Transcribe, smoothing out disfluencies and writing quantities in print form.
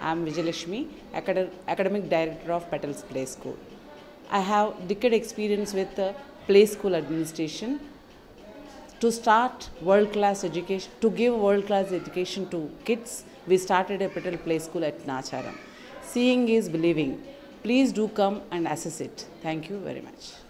I am Vijayalakshmi, Academic Director of Petals Play School. I have decade experience with play school administration. To start world-class education, to give world-class education to kids, we started a Petals Play School at Nacharam. Seeing is believing. Please do come and assess it. Thank you very much.